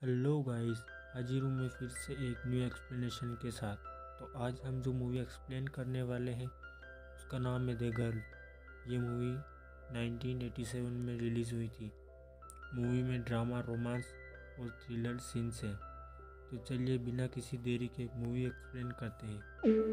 Hello guys, हाजिर हूँ मैं फिर से एक न्यू एक्सप्लेनेशन के साथ। तो आज हम जो मूवी एक्सप्लेन करने वाले हैं उसका नाम है द गर्ल। ये मूवी 1987 में रिलीज़ हुई थी। मूवी में ड्रामा, रोमांस और थ्रिलर सीन्स है। तो चलिए बिना किसी देरी के मूवी एक्सप्लेन करते हैं।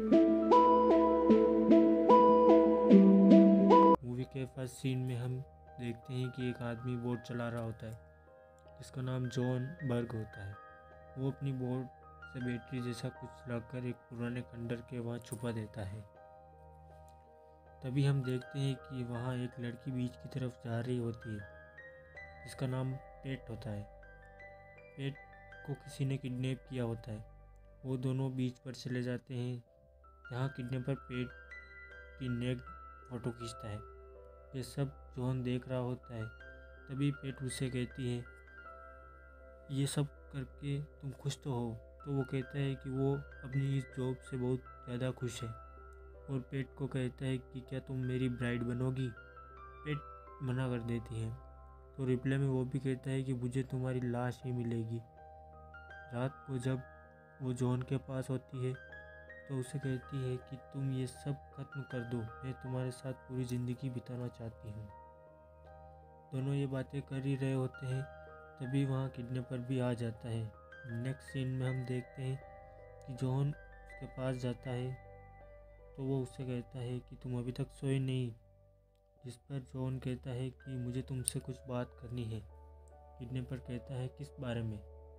मूवी के फर्स्ट सीन में हम देखते हैं कि एक आदमी बोट चला रहा होता है जिसका नाम जॉन बर्ग होता है। वो अपनी बोट से बैटरी जैसा कुछ रखकर एक पुराने खंडर के वहाँ छुपा देता है। तभी हम देखते हैं कि वहाँ एक लड़की बीच की तरफ जा रही होती है जिसका नाम पेट होता है। पेट को किसी ने किडनैप किया होता है। वो दोनों बीच पर चले जाते हैं जहाँ किडनैपर पेट की नेक फोटो खींचता है। ये सब जॉन देख रहा होता है। तभी पेट उससे कहती है, ये सब करके तुम खुश तो हो? तो वो कहता है कि वो अपनी इस जॉब से बहुत ज़्यादा खुश है और पेट को कहता है कि क्या तुम मेरी ब्राइड बनोगी? पेट मना कर देती है। तो रिप्लाई में वो भी कहता है कि मुझे तुम्हारी लाश ही मिलेगी। रात को जब वो जॉन के पास होती है तो उसे कहती है कि तुम ये सब खत्म कर दो, मैं तुम्हारे साथ पूरी ज़िंदगी बिताना चाहती हूँ। दोनों ये बातें कर ही रहे होते हैं तभी वहाँ किडनैपर भी आ जाता है। नेक्स्ट सीन में हम देखते हैं कि जॉन उसके पास जाता है तो वो उससे कहता है कि तुम अभी तक सोए नहीं, जिस पर जॉन कहता है कि मुझे तुमसे कुछ बात करनी है। किडनैपर कहता है किस बारे में?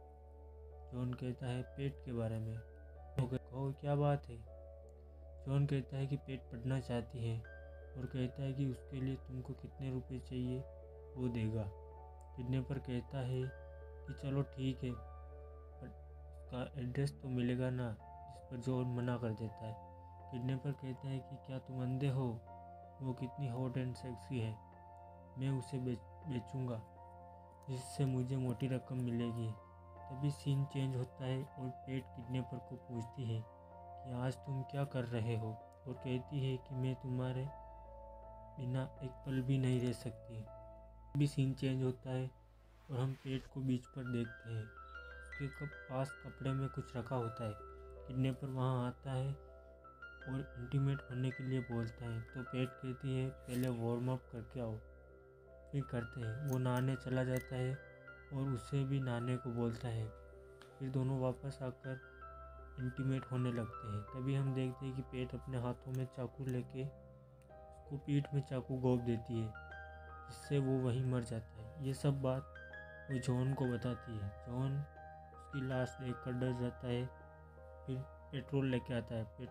जॉन कहता है पेट के बारे में। तो कहो क्या बात है? जॉन कहता है कि पेट पढ़ना चाहती है और कहता है कि उसके लिए तुमको कितने रुपए चाहिए वो देगा। किडनैपर कहता है कि चलो ठीक है, पर उसका एड्रेस तो मिलेगा ना, जिस पर जॉन मना कर देता है। किडनैपर कहता है कि क्या तुम अंधे हो? वो कितनी हॉट एंड सेक्सी है, मैं उसे बेचूंगा जिससे मुझे मोटी रकम मिलेगी। तभी सीन चेंज होता है और पेट किडनैपर को पूछती है कि आज तुम क्या कर रहे हो, और कहती है कि मैं तुम्हारे बिना एक पल भी नहीं रह सकती। भी सीन चेंज होता है और हम पेट को बीच पर देखते हैं। उसके पास कपड़े में कुछ रखा होता है। किडनैपर वहाँ आता है और इंटीमेट होने के लिए बोलता है तो पेट कहती है पहले वार्म अप करके आओ, फिर करते हैं। वो नहाने चला जाता है और उसे भी नहाने को बोलता है। फिर दोनों वापस आकर इंटीमेट होने लगते हैं। तभी हम देखते हैं कि पेट अपने हाथों में चाकू लेके उसको पीठ में चाकू घोंप देती है जिससे वो वहीं मर जाता है। ये सब बात वो जॉन को बताती है। जॉन उसकी लाश देखकर डर जाता है, फिर पेट्रोल लेके आता है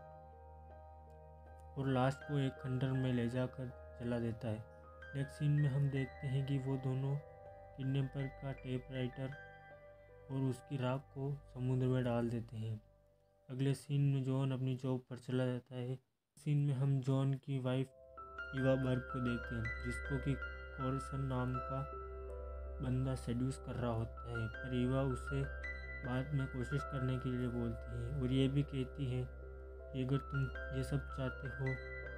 और लाश को एक खंडर में ले जाकर जला देता है। नेक्स्ट सीन में हम देखते हैं कि वो दोनों किडनैपर का टेप राइटर और उसकी राख को समुद्र में डाल देते हैं। अगले सीन में जॉन अपनी जॉब पर चला जाता है। सीन में हम जॉन की वाइफ इवा बर्ग को देखते हैं जिसको कि कॉल्सन नाम का बंदा सेड्यूस कर रहा होता है, पर इवा उसे बाद में कोशिश करने के लिए बोलती है और ये भी कहती है कि अगर तुम ये सब चाहते हो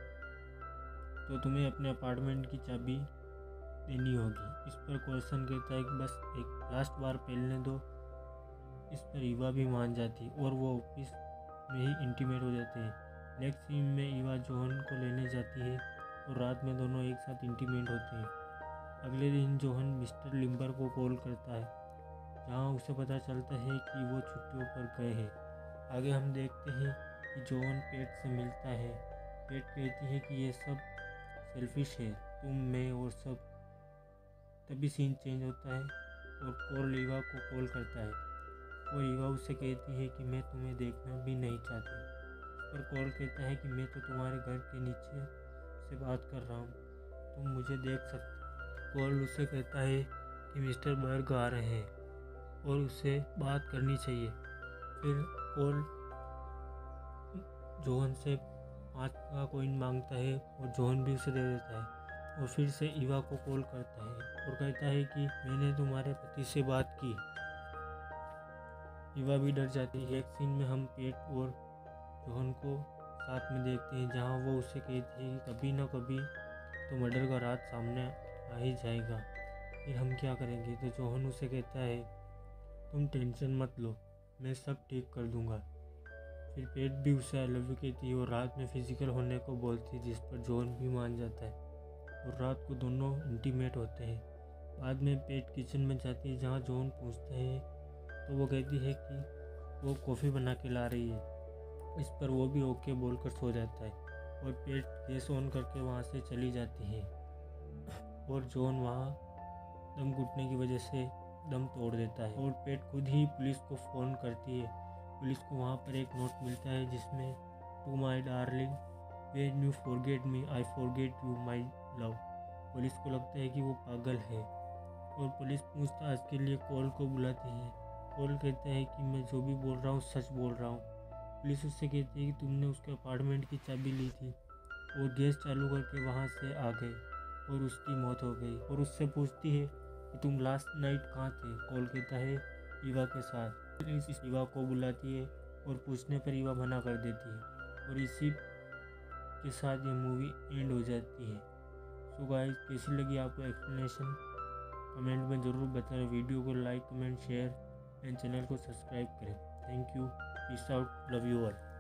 तो तुम्हें अपने अपार्टमेंट की चाबी देनी होगी। इस पर कॉल्सन कहता है कि बस एक लास्ट बार पहनने दो। इस पर इवा भी मान जाती और वो ऑफिस में ही इंटीमेट हो जाते हैं। नेक्स्ट सीन में इवा जॉन को लेने जाती है और रात में दोनों एक साथ इंटीमेट होते हैं। अगले दिन जोहन मिस्टर लिम्बर को कॉल करता है जहां उसे पता चलता है कि वो छुट्टियों पर गए हैं। आगे हम देखते हैं कि जोहन पेट से मिलता है। पेट कहती है कि ये सब सेल्फिश है, तुम, मैं और सब। तभी सीन चेंज होता है और कॉल ईवा को कॉल करता है और ईवा उससे कहती है कि मैं तुम्हें देखना भी नहीं चाहती। पर कॉल कहता है कि मैं तो तुम्हारे घर के नीचे से बात कर रहा हूँ, तुम मुझे देख सकते। कॉल उसे कहता है कि मिस्टर बर्ग आ रहे हैं और उसे बात करनी चाहिए। फिर कॉल जोहन से 5 का कॉइन मांगता है और जोहन भी उसे दे देता है और फिर से ईवा को कॉल करता है और कहता है कि मैंने तुम्हारे पति से बात की। ईवा भी डर जाती है। एक सीन में हम पेट और जोहन को साथ में देखते हैं जहां वो उसे कहती है कि कभी ना कभी तो मर्डर का रात सामने आ ही जाएगा, फिर हम क्या करेंगे? तो जोहन उसे कहता है तुम टेंशन मत लो, मैं सब ठीक कर दूंगा। फिर पेट भी उसे आई लव यू कहती है और रात में फिजिकल होने को बोलती है, जिस पर जॉन भी मान जाता है और रात को दोनों इंटीमेट होते हैं। बाद में पेट किचन में जाती है जहाँ जॉन पूछता है तो वो कहती है कि वो कॉफ़ी बना के ला रही है। इस पर वो भी ओके बोलकर सो जाता है और पेट गैस ऑन करके वहाँ से चली जाती है और जॉन वहाँ दम घुटने की वजह से दम तोड़ देता है और पेट खुद ही पुलिस को फ़ोन करती है। पुलिस को वहाँ पर एक नोट मिलता है जिसमें to my darling when you forget me I forget you my love. Police को लगता है कि वो पागल है और पुलिस पूछताछ के लिए कॉल को बुलाती है। कॉल कहता है कि मैं जो भी बोल रहा हूँ सच बोल रहा हूँ। पुलिस उससे कहती है कि तुमने उसके अपार्टमेंट की चाबी ली थी और गैस चालू करके वहाँ से आ गए और उसकी मौत हो गई। और उससे पूछती है कि तुम लास्ट नाइट कहाँ थे। कॉल कहता है ईवा के साथ। पुलिस ईवा को बुलाती है और पूछने पर ईवा मना कर देती है और इसी के साथ ये मूवी एंड हो जाती है। सो गाइस, कैसी लगी आपको एक्सप्लेनेशन कमेंट में ज़रूर बताएं। वीडियो को like comment share and channel को सब्सक्राइब करें। Thank you, peace out, love you all.